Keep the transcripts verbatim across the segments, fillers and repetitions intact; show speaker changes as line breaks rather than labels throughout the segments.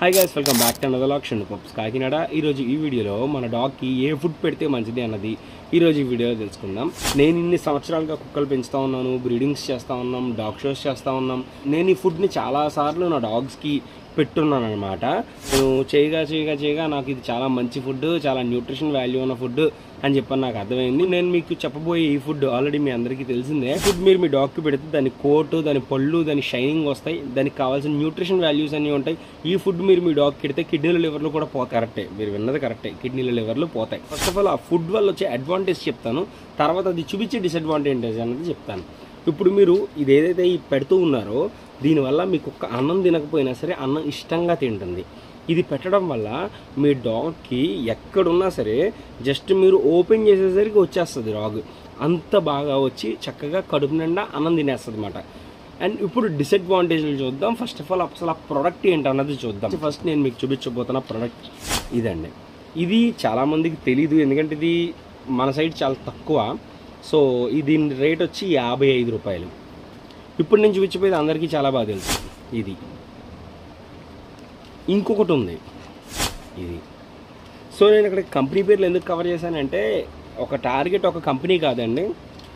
Hi guys, welcome back to another vlog Shannu pups Kakinada. ఈరోజు ఈ వీడియోలో మన డాగ్కి ఏ ఫుడ్ పెడితే మంచిది అన్నది ఈరోజు ఈ వీడియోలో తెలుసుకుందాం. నేను ఇన్ని సంవత్సరాలుగా కుక్కలు పెంచుతూ ఉన్నాను, బ్రీడింగ్స్ చేస్తూ ఉన్నాం, డాగ్ షోస్ చేస్తూ ఉన్నాం. నేను ఈ ఫుడ్ని చాలాసార్లు నా డాగ్స్కి పెట్టున్నాను అనమాట. నేను చేయగా చేయగా చేయగా నాకు ఇది చాలా మంచి ఫుడ్, చాలా న్యూట్రిషన్ వాల్యూ ఉన్న ఫుడ్ అని చెప్పని నాకు అర్థమైంది. నేను మీకు చెప్పబోయే ఈ ఫుడ్ ఆల్రెడీ మీ అందరికీ తెలిసిందే. ఫుడ్ మీరు మీ డాగ్కి పెడితే దాని కోటు, దాని పళ్ళు, దాని షైనింగ్ వస్తాయి, దానికి కావాల్సిన న్యూట్రిషన్ వాల్యూస్ అన్నీ ఉంటాయి. ఈ ఫుడ్ మీరు మీ డాగ్కి పెడితే కిడ్నీల లివర్లు కూడా పోతాయి. కరెక్టే, మీరు విన్నది కరెక్టే, కిడ్నీల లివర్లు పోతాయి. ఫస్ట్ ఆఫ్ ఆల్ ఆ ఫుడ్ వల్ల వచ్చే అడ్వాంటేజ్ చెప్తాను, తర్వాత అది చూపించే డిసడ్వాంటేజ్ అనేది చెప్తాను. ఇప్పుడు మీరు ఇది ఏదైతే ఈ పెడుతూ ఉన్నారో దీనివల్ల మీకు ఒక్క అన్నం తినకపోయినా సరే అన్నం ఇష్టంగా తింటుంది. ఇది పెట్టడం వల్ల మీ డాగ్కి ఎక్కడున్నా సరే జస్ట్ మీరు ఓపెన్ చేసేసరికి వచ్చేస్తుంది డాగ్. అంత బాగా వచ్చి చక్కగా కడుపు నిండా అన్నం తినేస్తుంది అన్నమాట. అండ్ ఇప్పుడు డిసడ్వాంటేజ్లు చూద్దాం. ఫస్ట్ ఆఫ్ ఆల్ అసలు ఆ ప్రోడక్ట్ ఏంటన్నది చూద్దాం. ఫస్ట్ నేను మీకు చూపించబోతున్న ప్రోడక్ట్ ఇదండి. ఇది చాలామందికి తెలీదు, ఎందుకంటే ఇది మన సైడ్ చాలా తక్కువ. సో ఇది దీని రేట్ వచ్చి యాభై ఐదు రూపాయలు. ఇప్పుడు నేను చూపించబోయేది అందరికీ చాలా బాగా తెలుసు. ఇది ఇంకొకటి ఉంది ఇది. సో నేను ఇక్కడ కంపెనీ పేర్లు ఎందుకు కవర్ చేశానంటే ఒక టార్గెట్ ఒక కంపెనీ కాదండి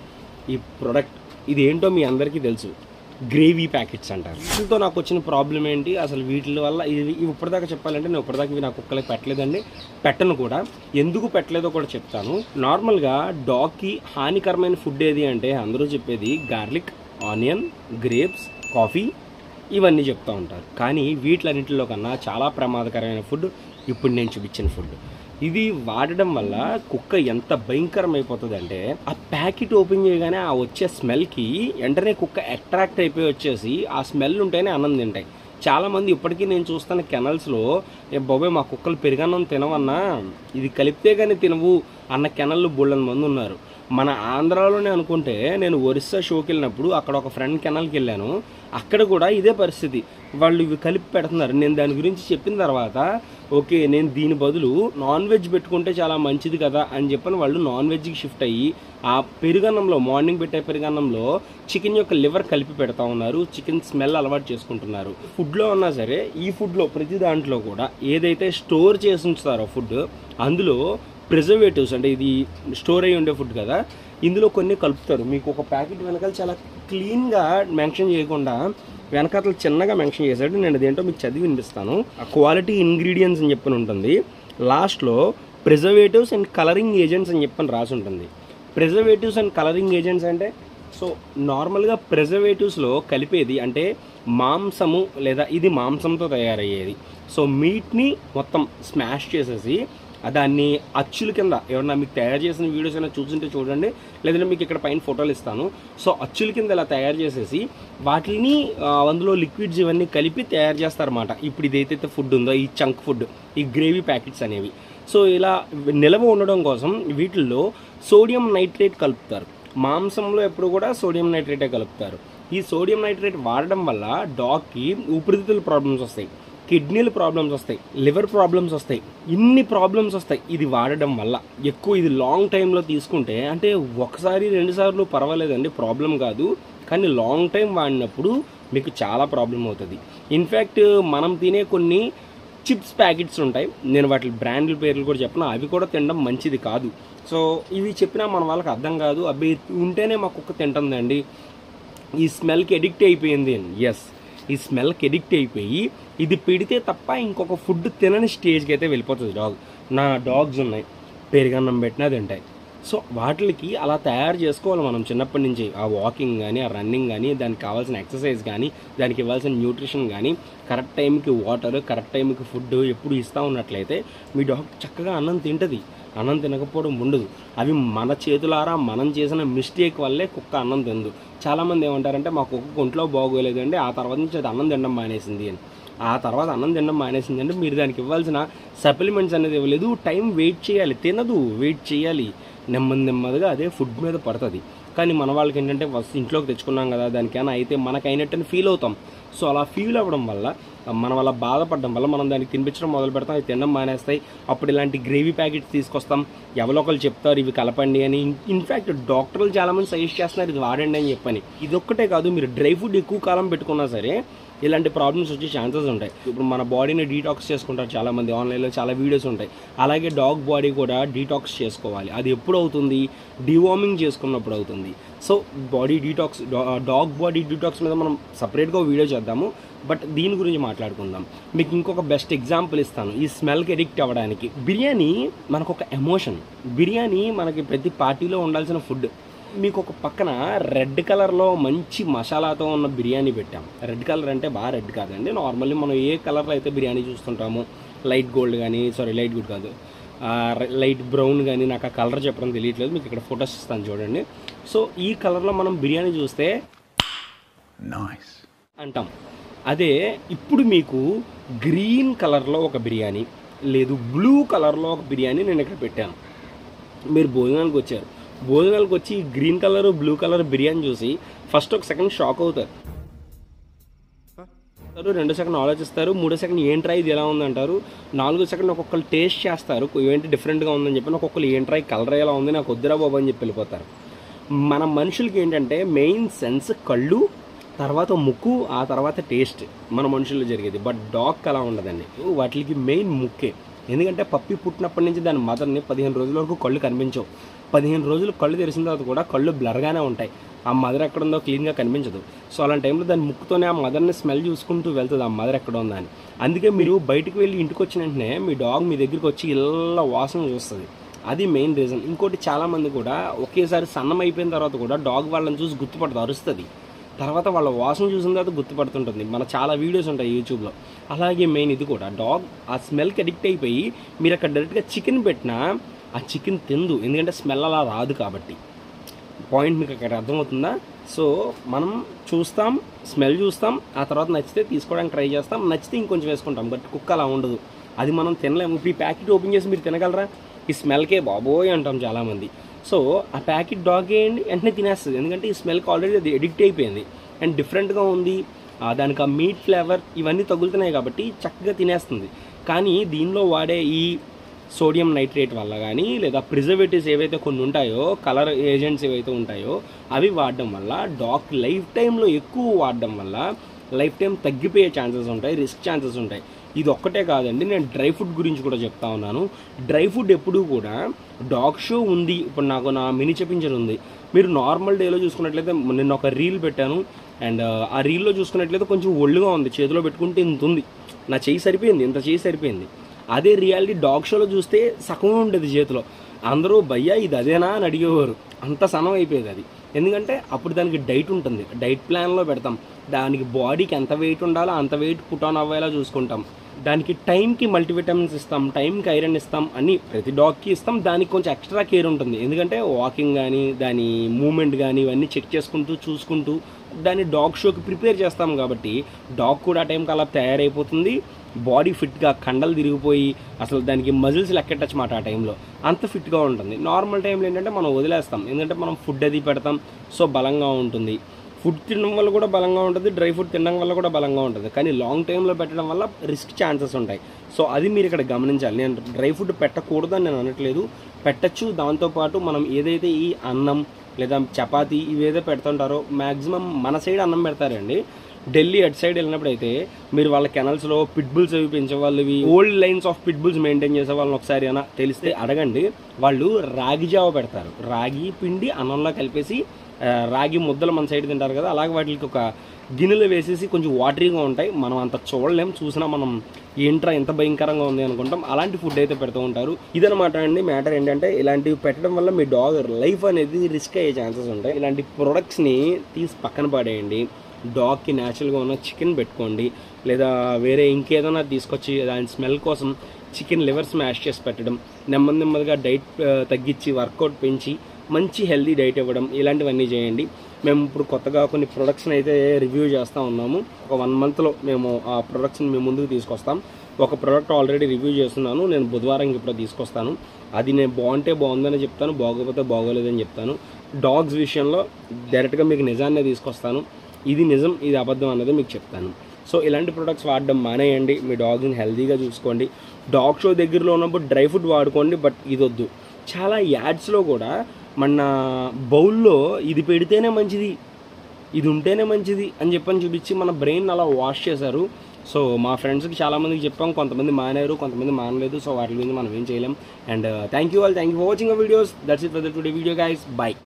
ఈ ప్రోడక్ట్. ఇది ఏంటో మీ అందరికీ తెలుసు, గ్రేవీ ప్యాకెట్స్ అంటారు. వీటితో నాకు వచ్చిన ప్రాబ్లం ఏంటి, అసలు వీటి వల్ల ఇవి ఇవి ఇప్పటిదాకా చెప్పాలంటే నేను ఇప్పటిదాకా ఇవి నా కుక్కలకి పెట్టలేదండి, పెట్టను కూడా. ఎందుకు పెట్టలేదో కూడా చెప్తాను. నార్మల్గా డాగ్కి హానికరమైన ఫుడ్ ఏది అంటే అందరూ చెప్పేది గార్లిక్, ఆనియన్, గ్రేప్స్, కాఫీ ఇవన్నీ చెప్తూ ఉంటారు. కానీ వీటిలన్నింటిలో కన్నా చాలా ప్రమాదకరమైన ఫుడ్ ఇప్పుడు నేను చూపించిన ఫుడ్. ఇది వాడడం వల్ల కుక్క ఎంత భయంకరమైపోతుంది అంటే ఆ ప్యాకెట్ ఓపెన్ చేయగానే ఆ వచ్చే స్మెల్కి వెంటనే కుక్క అట్రాక్ట్ అయిపోయి వచ్చేసి ఆ స్మెల్ ఉంటేనే అన్నం తింటాయి. చాలామంది ఇప్పటికీ నేను చూస్తున్న కెనల్స్లో ఏ బాబాయ్ మా కుక్కలు పెరుగన్నం తినవన్నా, ఇది కలిపితే కానీ తినవు అన్న కెనళ్ళు బోళ్ళని మంది ఉన్నారు. మన ఆంధ్రాలోనే అనుకుంటే నేను ఒరిస్సా షోకి వెళ్ళినప్పుడు అక్కడ ఒక ఫ్రెండ్ కెనల్కి వెళ్ళాను, అక్కడ కూడా ఇదే పరిస్థితి. వాళ్ళు ఇవి కలిపి పెడుతున్నారు. నేను దాని గురించి చెప్పిన తర్వాత ఓకే నేను దీని బదులు నాన్ వెజ్ పెట్టుకుంటే చాలా మంచిది కదా అని చెప్పని వాళ్ళు నాన్ వెజ్కి షిఫ్ట్ అయ్యి ఆ పెరుగన్నంలో, మార్నింగ్ పెట్టే పెరుగన్నంలో చికెన్ యొక్క లివర్ కలిపి పెడతా ఉన్నారు. చికెన్ స్మెల్ అలవాటు చేసుకుంటున్నారు. ఫుడ్లో ఉన్నా సరే ఈ ఫుడ్లో ప్రతి దాంట్లో కూడా ఏదైతే స్టోర్ చేసి ఉంచుతారో ఫుడ్, అందులో ప్రిజర్వేటివ్స్ అంటే ఇది స్టోర్ అయ్యి ఉండే ఫుడ్ కదా, ఇందులో కొన్ని కలుపుతారు. మీకు ఒక ప్యాకెట్ వెనకాల చాలా క్లీన్గా మెన్షన్ చేయకుండా వెనకాతలు చిన్నగా మెన్షన్ చేశాడు. నేను అదేంటో మీకు చదివి వినిపిస్తాను. ఆ క్వాలిటీ ఇంగ్రీడియంట్స్ అని చెప్పని ఉంటుంది, లాస్ట్లో ప్రిజర్వేటివ్స్ అండ్ కలరింగ్ ఏజెంట్స్ అని చెప్పని రాసి ఉంటుంది. ప్రిజర్వేటివ్స్ అండ్ కలరింగ్ ఏజెంట్స్ అంటే సో నార్మల్గా ప్రిజర్వేటివ్స్లో కలిపేది అంటే మాంసము, లేదా ఇది మాంసంతో తయారయ్యేది. సో మీట్ని మొత్తం స్మాష్ చేసేసి దాన్ని అచ్చుల కింద ఎవరన్నా మీకు తయారు చేసిన వీడియోస్ అయినా చూస్తుంటే చూడండి, లేదంటే మీకు ఇక్కడ పైన ఫోటోలు ఇస్తాను. సో అచ్చుల కింద ఇలా తయారు చేసేసి వాటిని అందులో లిక్విడ్స్ ఇవన్నీ కలిపి తయారు చేస్తారన్నమాట. ఇప్పుడు ఇదైతే ఫుడ్ ఉందో ఈ చంక్ ఫుడ్, ఈ గ్రేవీ ప్యాకెట్స్ అనేవి. సో ఇలా నిలవ ఉండడం కోసం వీటిల్లో సోడియం నైట్రేట్ కలుపుతారు. మాంసంలో ఎప్పుడు కూడా సోడియం నైట్రేటే కలుపుతారు. ఈ సోడియం నైట్రేట్ వాడడం వల్ల డాగ్కి ఊపిరితిత్తుల ప్రాబ్లమ్స్ వస్తాయి, కిడ్నీల ప్రాబ్లమ్స్ వస్తాయి, లివర్ ప్రాబ్లమ్స్ వస్తాయి, ఇన్ని ప్రాబ్లమ్స్ వస్తాయి ఇది వాడడం వల్ల. ఎక్కువ ఇది లాంగ్ టైంలో తీసుకుంటే, అంటే ఒకసారి రెండు సార్లు పర్వాలేదండి, ప్రాబ్లం కాదు. కానీ లాంగ్ టైం వాడినప్పుడు మీకు చాలా ప్రాబ్లం అవుతుంది. ఇన్ఫ్యాక్ట్ మనం తినే కొన్ని చిప్స్ ప్యాకెట్స్ ఉంటాయి, నేను వాటి బ్రాండ్ల పేర్లు కూడా చెప్పను, అవి కూడా తినడం మంచిది కాదు. సో ఇవి చెప్పినా మన వాళ్ళకి అర్థం కాదు. అవి ఉంటేనే మా కుక్క తింటుందండి, ఈ స్మెల్కి ఎడిక్ట్ అయిపోయింది. ఎస్, ఈ స్మెల్కి ఎడిక్ట్ అయిపోయి ఇది పెడితే తప్ప ఇంకొక ఫుడ్ తినని స్టేజ్కి అయితే వెళ్ళిపోతుంది డాగ్. నా డాగ్స్ ఉన్నాయి, పెరుగన్నం పెట్టినా తింటాయి. సో వాటికి అలా తయారు చేసుకోవాలి మనం చిన్నప్పటి నుంచి. ఆ వాకింగ్ కానీ, ఆ రన్నింగ్ కానీ, దానికి కావాల్సిన ఎక్సర్సైజ్ కానీ, దానికి ఇవ్వాల్సిన న్యూట్రిషన్ కానీ, కరెక్ట్ టైంకి వాటర్, కరెక్ట్ టైంకి ఫుడ్ ఎప్పుడు ఇస్తూ ఉన్నట్లయితే మీ డాగ్ చక్కగా అన్నం తింటుంది. అన్నం తినకపోవడం ఉండదు. అవి మన చేతులారా మనం చేసిన మిస్టేక్ వల్లే కుక్క అన్నం తిందు. చాలామంది ఏమంటారంటే మా కుక్క ఒంట్లో బాగోలేదండి, ఆ తర్వాత నుంచి అది అన్నం తినడం మానేసింది అని. ఆ తర్వాత అన్నం తినడం మానేసింది అంటే మీరు దానికి ఇవ్వాల్సిన సప్లిమెంట్స్ అనేది ఇవ్వలేదు. టైం వెయిట్ చేయాలి, తినదు, వెయిట్ చేయాలి, నెమ్మది నెమ్మదిగా అదే ఫుడ్ మీద పడుతుంది. కానీ మన వాళ్ళకి ఏంటంటే ఫస్ట్ ఇంట్లోకి తెచ్చుకున్నాం కదా, దానికైనా అయితే మనకు అయినట్టని ఫీల్ అవుతాం. సో అలా ఫీల్ అవ్వడం వల్ల, మన వల్ల బాధపడడం వల్ల మనం దానికి తినిపించడం మొదలు పెడతాం, అవి తినడం మానేస్తాయి. అప్పుడు ఇలాంటి గ్రేవీ ప్యాకెట్స్ తీసుకొస్తాం, ఎవరో ఒకరు చెప్తారు ఇవి కలపండి అని. ఇన్ఫ్యాక్ట్ డాక్టర్లు చాలామంది సజెస్ట్ చేస్తున్నారు ఇది వాడండి అని చెప్పని. ఇదొక్కటే కాదు, మీరు డ్రై ఫుడ్ ఎక్కువ కాలం పెట్టుకున్నా సరే ఇలాంటి ప్రాబ్లమ్స్ వచ్చే ఛాన్సెస్ ఉంటాయి. ఇప్పుడు మన బాడీని డీటాక్స్ చేసుకుంటారు చాలామంది, ఆన్లైన్లో చాలా వీడియోస్ ఉంటాయి. అలాగే డాగ్ బాడీ కూడా డీటాక్స్ చేసుకోవాలి. అది ఎప్పుడు అవుతుంది? డివార్మింగ్ చేసుకున్నప్పుడు అవుతుంది. So body detox, dog body detox మీద మనం సపరేట్గా వీడియో చేద్దాము. బట్ దీని గురించి మాట్లాడుకుందాం. మీకు ఇంకొక బెస్ట్ ఎగ్జాంపుల్ ఇస్తాను ఈ స్మెల్కి ఎడిక్ట్ అవ్వడానికి. బిర్యానీ మనకు ఒక ఎమోషన్. బిర్యానీ మనకి ప్రతి పార్టీలో ఉండాల్సిన ఫుడ్. మీకు ఒక పక్కన రెడ్ కలర్లో మంచి మసాలాతో ఉన్న బిర్యానీ పెట్టాం. రెడ్ కలర్ అంటే బాగా రెడ్ కాదండి, నార్మల్లీ మనం ఏ కలర్లో అయితే బిర్యానీ చూస్తుంటామో, లైట్ గోల్డ్ కానీ, సారీ లైట్ గోల్డ్ కాదు, లైట్ బ్రౌన్ కానీ, నాకు ఆ కలర్ చెప్పడం తెలియట్లేదు, మీకు ఇక్కడ ఫొటోస్ ఇస్తాను చూడండి. సో ఈ కలర్లో మనం బిర్యానీ చూస్తే నైస్ అంటాం. అదే ఇప్పుడు మీకు గ్రీన్ కలర్లో ఒక బిర్యానీ, లేదు బ్లూ కలర్లో ఒక బిర్యానీ నేను ఇక్కడ పెట్టాను. మీరు భోజనానికి వచ్చారు, భోజనాలకు వచ్చి green colour blue colour biryani చూసి ఫస్ట్ ఒక సెకండ్ షాక్ అవుతారు, రెండో సెకండ్ ఆలోచిస్తారు, మూడో సెకండ్ ఏంట్రా ఇది ఎలా ఉందంటారు, నాలుగో సెకండ్ ఒక్కొక్కరు టేస్ట్ చేస్తారు, ఏంటి డిఫరెంట్గా ఉందని చెప్పి ఒక్కొక్కరు ఏంట్రా కలర్ ఎలా ఉంది నాకు వద్దురా బాబు అని చెప్పి వెళ్ళిపోతారు. మన మనుషులకి ఏంటంటే మెయిన్ సెన్స్ కళ్ళు, తర్వాత ముక్కు, ఆ తర్వాత టేస్ట్ మన మనుషుల్లో జరిగేది. బట్ డాగ్ అలా ఉండదండి, వాటికి మెయిన్ ముక్కే. ఎందుకంటే పప్పి పుట్టినప్పటి నుంచి దాని మదర్ని పదిహేను రోజుల వరకు కళ్ళు కనిపించవు. పదిహేను రోజులు కళ్ళు తెరిసిన తర్వాత కూడా కళ్ళు బ్లర్గానే ఉంటాయి, ఆ మదర్ ఎక్కడ ఉందో క్లీన్గా కనిపించదు. సో అలాంటి టైంలో దాని ముక్కుతోనే ఆ మదర్ని స్మెల్ చూసుకుంటూ వెళ్తుంది ఆ మదర్ ఎక్కడ ఉందా అని. అందుకే మీరు బయటికి వెళ్ళి ఇంటికి వచ్చిన వెంటనే మీ డాగ్ మీ దగ్గరికి వచ్చి ఇలా వాసన చూస్తుంది. అది మెయిన్ రీజన్. ఇంకోటి చాలామంది కూడా ఒకేసారి సన్నం అయిపోయిన తర్వాత కూడా డాగ్ వాళ్ళని చూసి గుర్తుపడుతుంది, అరుస్తుంది. తర్వాత వాళ్ళ వాసన చూసిన తర్వాత గుర్తుపడుతుంటుంది. మన చాలా వీడియోస్ ఉంటాయి యూట్యూబ్లో. అలాగే మెయిన్ ఇది కూడా, డాగ్ ఆ స్మెల్కి అడిక్ట్ అయిపోయి మీరు అక్కడ డైరెక్ట్గా చికెన్ పెట్టినా ఆ చికెన్ తిందు, ఎందుకంటే స్మెల్ అలా రాదు కాబట్టి. పాయింట్ మీకు అక్కడ అర్థమవుతుందా? సో మనం చూస్తాం, స్మెల్ చూస్తాం, ఆ తర్వాత నచ్చితే తీసుకోవడానికి ట్రై చేస్తాం, నచ్చితే ఇంకొంచెం వేసుకుంటాం. బట్ కుక్క అలా ఉండదు, అది మనం తినలేము. ఇప్పుడు ఈ ప్యాకెట్ ఓపెన్ చేసి మీరు తినగలరా? ఈ స్మెల్కే బాబోయ్ అంటాం చాలామంది. సో ఆ ప్యాకెట్ డాగ్ వేయండి, వెంటనే తినేస్తుంది, ఎందుకంటే ఈ స్మెల్కి ఆల్రెడీ అది ఎడిక్ట్ అయిపోయింది అండ్ డిఫరెంట్గా ఉంది, దానికి ఆ మీట్ ఫ్లేవర్ ఇవన్నీ తగులుతున్నాయి కాబట్టి చక్కగా తినేస్తుంది. కానీ దీనిలో వాడే ఈ సోడియం నైట్రేట్ వల్ల కానీ, లేదా ప్రిజర్వేటివ్స్ ఏవైతే కొన్ని ఉంటాయో, కలర్ ఏజెంట్స్ ఏవైతే ఉంటాయో అవి వాడడం వల్ల డాగ్ లైఫ్ టైంలో ఎక్కువ వాడడం వల్ల లైఫ్ టైం తగ్గిపోయే ఛాన్సెస్ ఉంటాయి, రిస్క్ ఛాన్సెస్ ఉంటాయి. ఇది ఒక్కటే కాదండి, నేను డ్రై ఫుడ్ గురించి కూడా చెప్తా ఉన్నాను. డ్రై ఫుడ్ ఎప్పుడూ కూడా డాగ్ షో ఉంది, ఇప్పుడు నాకు నా మినీ చెప్పించర్ ఉంది, మీరు నార్మల్ డేలో చూసుకున్నట్లయితే నేను ఒక రీల్ పెట్టాను అండ్ ఆ రీల్లో చూసుకున్నట్లయితే కొంచెం ఒళ్ళుగా ఉంది, చేతిలో పెట్టుకుంటే ఇంత ఉంది, నా చేయి సరిపోయింది, ఇంత చేయి సరిపోయింది. అదే రియాలిటీ డాగ్ షోలో చూస్తే సగం ఉండేది చేతిలో, అందరూ భయ్యా ఇది అదేనా అని అడిగేవారు, అంత సనం అయిపోయేది అది. ఎందుకంటే అప్పుడు దానికి డైట్ ఉంటుంది, డైట్ ప్లాన్లో పెడతాం, దానికి బాడీకి ఎంత వెయిట్ ఉండాలో అంత వెయిట్ పుట్ ఆన్ అవ్వేలా చూసుకుంటాం, దానికి టైంకి మల్టీవిటమిన్స్ ఇస్తాం, టైంకి ఐరన్ ఇస్తాం, అన్నీ ప్రతి డాగ్కి ఇస్తాం. దానికి కొంచెం ఎక్స్ట్రా కేర్ ఉంటుంది, ఎందుకంటే వాకింగ్ కానీ దాని మూమెంట్ కానీ ఇవన్నీ చెక్ చేసుకుంటూ చూసుకుంటూ దాన్ని డాగ్ షోకి ప్రిపేర్ చేస్తాం. కాబట్టి డాగ్ కూడా ఆ టైంకి అలా తయారైపోతుంది, బాడీ ఫిట్గా, కండలు తిరిగిపోయి అసలు దానికి మజిల్స్ లెక్కెట్టచ్చు మాట ఆ టైంలో, అంత ఫిట్గా ఉంటుంది. నార్మల్ టైంలో ఏంటంటే మనం వదిలేస్తాం, ఎందుకంటే మనం ఫుడ్ అది పెడతాం, సో బలంగా ఉంటుంది. ఫుడ్ తినడం వల్ల కూడా బలంగా ఉంటుంది, డ్రై ఫుడ్ తినడం వల్ల కూడా బలంగా ఉంటుంది. కానీ లాంగ్ టైంలో పెట్టడం వల్ల రిస్క్ ఛాన్సెస్ ఉంటాయి. సో అది మీరు ఇక్కడ గమనించాలి. నేను డ్రై ఫుడ్ పెట్టకూడదు అని నేను అనట్లేదు, పెట్టచ్చు. దాంతోపాటు మనం ఏదైతే ఈ అన్నం లేదా చపాతీ ఇవేదో పెడుతుంటారో, మ్యాక్సిమం మన సైడ్ అన్నం పెడతారండి. ఢిల్లీ అటు సైడ్ వెళ్ళినప్పుడు అయితే మీరు వాళ్ళ కెనల్స్లో పిట్బుల్స్ అవి పెంచే వాళ్ళవి, old lines of pitbulls maintain చేసే వాళ్ళని ఒకసారి అయినా తెలిస్తే అడగండి. వాళ్ళు రాగి జావ పెడతారు, రాగి పిండి అన్నంలో కలిపేసి, రాగి ముద్దలు మన సైడ్ తింటారు కదా, అలాగే వాటికి ఒక గిన్నెలో వేసేసి కొంచెం వాటరీగా ఉంటాయి, మనం అంత చూడలేం, చూసినా మనం ఏంట్రా ఎంత భయంకరంగా ఉంది అనుకుంటాం. అలాంటి ఫుడ్ అయితే పెడుతూ ఉంటారు. ఇదనమాట అండి మ్యాటర్. ఏంటంటే ఇలాంటివి పెట్టడం వల్ల మీ డాగ్ లైఫ్ అనేది రిస్క్ అయ్యే ఛాన్సెస్ ఉంటాయి. ఇలాంటి ప్రొడక్ట్స్ని తీసి పక్కన పడేయండి. డాగ్కి న్యాచురల్గా ఉన్న చికెన్ పెట్టుకోండి, లేదా వేరే ఇంకేదైనా తీసుకొచ్చి దాని స్మెల్ కోసం చికెన్ లివర్ స్మాష్ చేసి పెట్టడం, నెమ్మది నెమ్మదిగా డైట్ తగ్గించి వర్కౌట్ పెంచి మంచి హెల్దీ డైట్ ఇవ్వడం, ఇలాంటివన్నీ చేయండి. మేము ఇప్పుడు కొత్తగా కొన్ని ప్రొడక్ట్స్ని అయితే రివ్యూ చేస్తూ ఉన్నాము. ఒక వన్ మంత్లో మేము ఆ ప్రొడక్ట్స్ని మేము ముందుకు తీసుకొస్తాం. ఒక ప్రోడక్ట్ ఆల్రెడీ రివ్యూ చేస్తున్నాను, నేను బుధవారం ఇప్పుడు తీసుకొస్తాను. అది నేను బాగుంటే బాగుందని చెప్తాను, బాగోకపోతే బాగోలేదని చెప్తాను. డాగ్స్ విషయంలో డైరెక్ట్గా మీకు నిజాన్నే తీసుకొస్తాను, ఇది నిజం ఇది అబద్ధం అన్నది మీకు చెప్తాను. సో ఇలాంటి ప్రొడక్ట్స్ వాడడం మానేయండి, మీ డాగ్ని హెల్తీగా చూసుకోండి. డాగ్ షో దగ్గరలో ఉన్నప్పుడు డ్రై ఫుడ్ వాడుకోండి, బట్ ఇది వద్దు. చాలా యాడ్స్లో కూడా మన బౌల్లో ఇది పెడితేనే మంచిది, ఇది ఉంటేనే మంచిది అని చెప్పని చూపించి మన బ్రెయిన్ అలా వాష్ చేశారు. సో మా ఫ్రెండ్స్కి చాలామందికి చెప్పాం, కొంతమంది మానేరు, కొంతమంది మానలేదు. సో వాటి గురించి మనం ఏం చేయలేం. And thank you all, thank you for watching our videos. That's it for the today video guys. By.